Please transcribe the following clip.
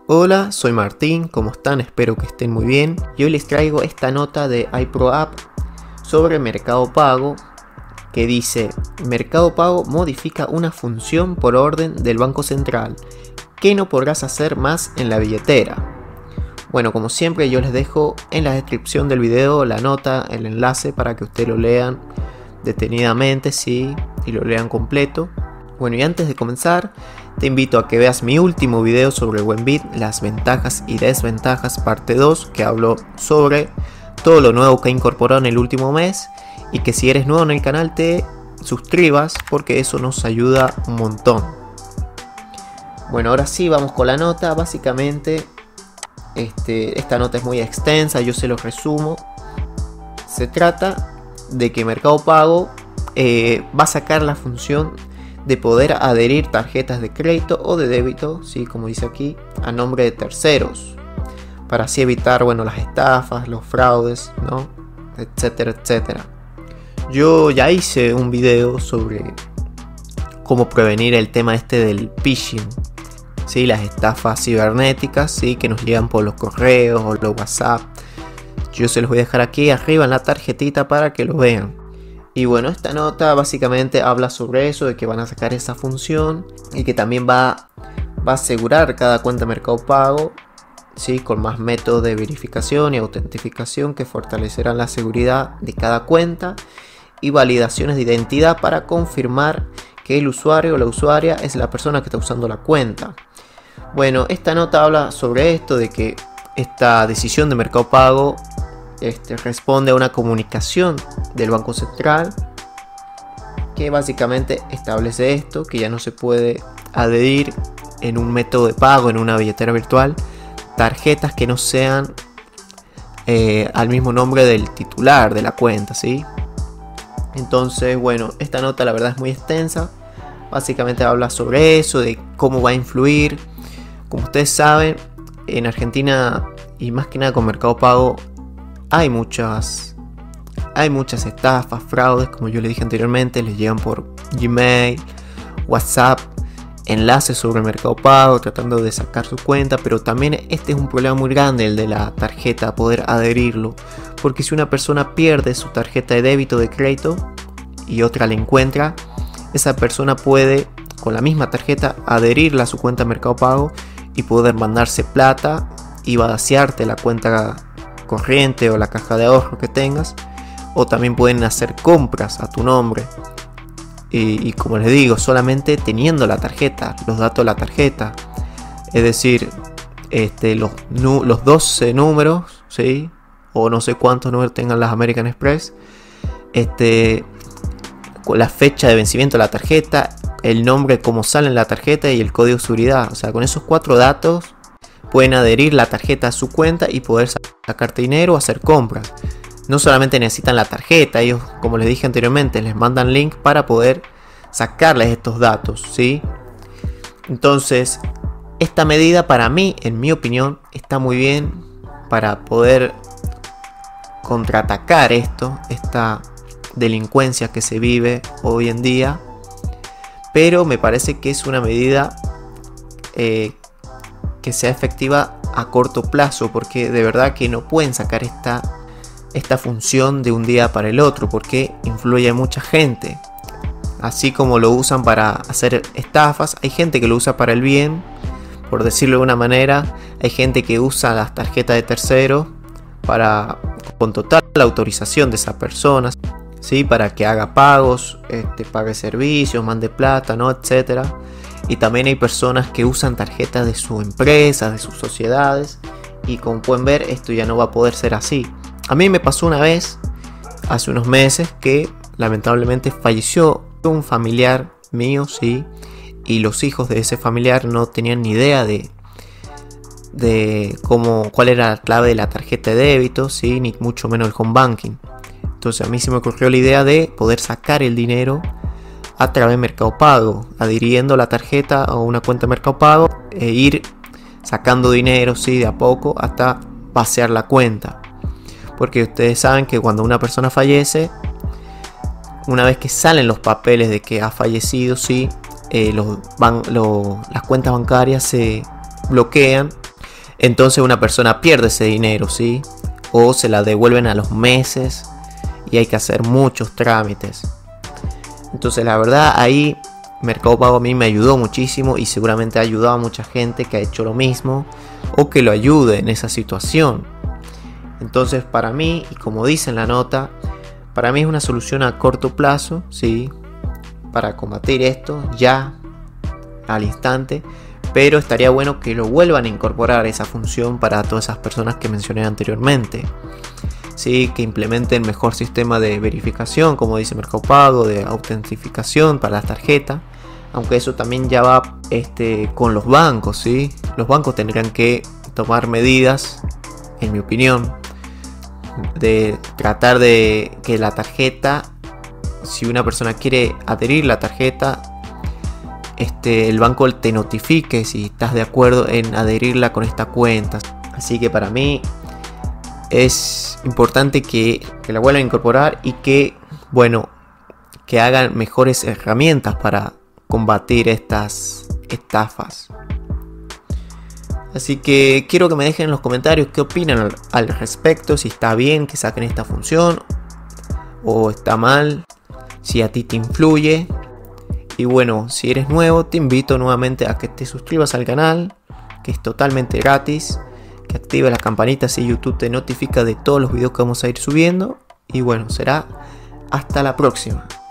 Hola, soy Martín, ¿cómo están? Espero que estén muy bien. Y hoy les traigo esta nota de iProApp sobre Mercado Pago que dice: Mercado Pago modifica una función por orden del Banco Central que no podrás hacer más en la billetera. Bueno, como siempre yo les dejo en la descripción del video la nota, el enlace para que ustedes lo lean detenidamente, sí, y lo lean completo. Bueno, y antes de comenzar, te invito a que veas mi último video sobre Buenbit, las ventajas y desventajas, parte 2, que hablo sobre todo lo nuevo que ha incorporado en el último mes, y que si eres nuevo en el canal te suscribas porque eso nos ayuda un montón. Bueno, ahora sí, vamos con la nota. Básicamente, esta nota es muy extensa, yo se lo resumo. Se trata de que Mercado Pago va a sacar la función de poder adherir tarjetas de crédito o de débito, ¿sí? Como dice aquí, a nombre de terceros, para así evitar, bueno, las estafas, los fraudes, ¿no? Etcétera, etcétera. Yo ya hice un video sobre cómo prevenir el tema del phishing, ¿sí? Las estafas cibernéticas, ¿sí? Que nos llegan por los correos o los WhatsApp. Yo se los voy a dejar aquí arriba en la tarjetita para que lo vean. Y bueno, esta nota básicamente habla sobre eso, de que van a sacar esa función y que también va a asegurar cada cuenta de Mercado Pago, ¿sí? Con más métodos de verificación y autentificación que fortalecerán la seguridad de cada cuenta y validaciones de identidad para confirmar que el usuario o la usuaria es la persona que está usando la cuenta. Bueno, esta nota habla sobre esto, de que esta decisión de Mercado Pago responde a una comunicación del Banco Central que básicamente establece esto, que ya no se puede adherir en un método de pago, en una billetera virtual, tarjetas que no sean al mismo nombre del titular de la cuenta, ¿sí? Entonces, bueno, esta nota la verdad es muy extensa. Básicamente habla sobre eso, de cómo va a influir. Como ustedes saben, en Argentina y más que nada con Mercado Pago hay muchas estafas, fraudes, como yo les dije anteriormente. Les llegan por Gmail, WhatsApp, enlaces sobre Mercado Pago tratando de sacar su cuenta. Pero también este es un problema muy grande, el de la tarjeta, poder adherirlo, porque si una persona pierde su tarjeta de débito, de crédito, y otra la encuentra, esa persona puede con la misma tarjeta adherirla a su cuenta de Mercado Pago y poder mandarse plata y vaciarte la cuenta corriente o la caja de ahorro que tengas, o también pueden hacer compras a tu nombre y como les digo, solamente teniendo la tarjeta, los datos de la tarjeta, es decir, los 12 números, ¿sí? O no sé cuántos números tengan las American Express, con la fecha de vencimiento de la tarjeta, el nombre como sale en la tarjeta y el código de seguridad. O sea, con esos 4 datos pueden adherir la tarjeta a su cuenta y poder sacarte dinero o hacer compras. No solamente necesitan la tarjeta, ellos, como les dije anteriormente, les mandan link para poder sacarles estos datos, ¿sí? Entonces, esta medida para mí, en mi opinión, está muy bien para poder contraatacar esta delincuencia que se vive hoy en día. Pero me parece que es una medida que sea efectiva a corto plazo, porque de verdad que no pueden sacar esta función de un día para el otro, porque influye a mucha gente. Así como lo usan para hacer estafas, hay gente que lo usa para el bien, por decirlo de una manera. Hay gente que usa las tarjetas de terceros con total autorización de esa persona, ¿sí? Para que haga pagos, pague servicios, mande plata, ¿no? Etcétera. Y también hay personas que usan tarjetas de su empresa, de sus sociedades. Y como pueden ver, esto ya no va a poder ser así. A mí me pasó una vez, hace unos meses, que lamentablemente falleció un familiar mío, ¿sí? Y los hijos de ese familiar no tenían ni idea de cuál era la clave de la tarjeta de débito, ¿sí? Ni mucho menos el home banking. Entonces a mí se me ocurrió la idea de poder sacar el dinero a través de Mercado Pago, adhiriendo la tarjeta a una cuenta de Mercado Pago e ir sacando dinero, ¿sí? De a poco hasta vaciar la cuenta. Porque ustedes saben que cuando una persona fallece, una vez que salen los papeles de que ha fallecido, ¿sí? Las cuentas bancarias se bloquean entonces una persona pierde ese dinero, ¿sí? O se la devuelven a los meses y hay que hacer muchos trámites. Entonces la verdad ahí Mercado Pago a mí me ayudó muchísimo y seguramente ha ayudado a mucha gente que ha hecho lo mismo o que lo ayude en esa situación. Entonces para mí, y como dice en la nota, para mí es una solución a corto plazo, ¿sí? Para combatir esto ya al instante, pero estaría bueno que lo vuelvan a incorporar esa función para todas esas personas que mencioné anteriormente. Sí, que implementen mejor sistema de verificación, como dice Mercado Pago, de autentificación para las tarjetas, aunque eso también ya va con los bancos, ¿sí? Los bancos tendrán que tomar medidas, en mi opinión, de tratar de que la tarjeta, si una persona quiere adherir la tarjeta, el banco te notifique si estás de acuerdo en adherirla con esta cuenta. Así que para mí es importante que la vuelvan a incorporar y que, bueno, que hagan mejores herramientas para combatir estas estafas. Así que quiero que me dejen en los comentarios qué opinan al respecto, si está bien que saquen esta función o está mal, si a ti te influye. Y bueno, si eres nuevo, te invito nuevamente a que te suscribas al canal, que es totalmente gratis, que active la campanita si YouTube te notifica de todos los videos que vamos a ir subiendo. Y bueno, será hasta la próxima.